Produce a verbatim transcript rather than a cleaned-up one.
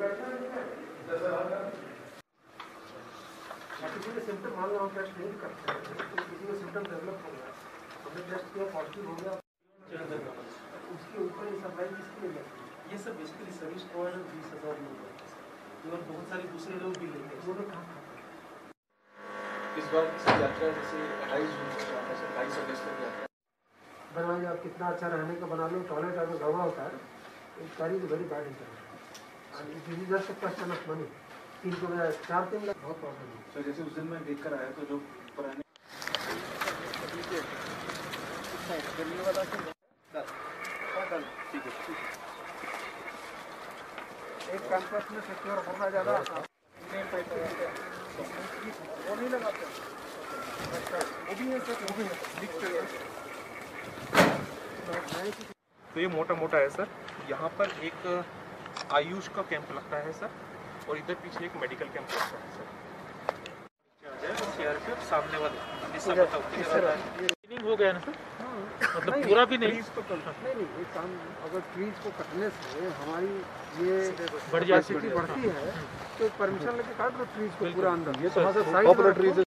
किसी में सिम्टम मान लो हम टेस्ट नहीं करते हैं, तो किसी में सिम्टम डेवलप हो गया, हमने टेस्ट किया पॉजिटिव हो गया, उसके ऊपर ये सप्लाई किसके लिए जाती है? ये सब बेसिकली सर्विस प्रोवाइडर बीस हज़ार लोग हैं और बहुत सारे दूसरे लोग भी लेंगे। वो लोग कहाँ खाते हैं? इस बार की यात्रा जैसे अट्ठाईस जून से अट्ठाईस अगस्त तक यात्रा बनवाइए। आप कितना अच्छा रहने का बना लो, टॉयलेट अगर गड़बड़ होता है एक कारी की very bad internet just question of money. तीन को चार तीन लाख बहुत प्रॉब्लम है। सर जैसे उस दिन मैं देख कर आया तो जो पुराने एक कैंपस में सिक्योर होना ज़्यादा वो नहीं लगाते, वो भी है सर, वो भी है। तो ये मोटा मोटा है सर। यहाँ पर एक आयुष का कैंप लगता है सर, और इधर पीछे एक मेडिकल कैंप लगता है सर। सीआरपीएफ सामने वाले हो गया ना सर, मतलब पूरा भी नहीं। नहीं नहीं ये काम अगर ट्रीज को कटने से हमारी ये बढ़ जाती बढ़ती है तो परमिशन लेके काट दो ट्रीज को पूरा अंदर। ये तो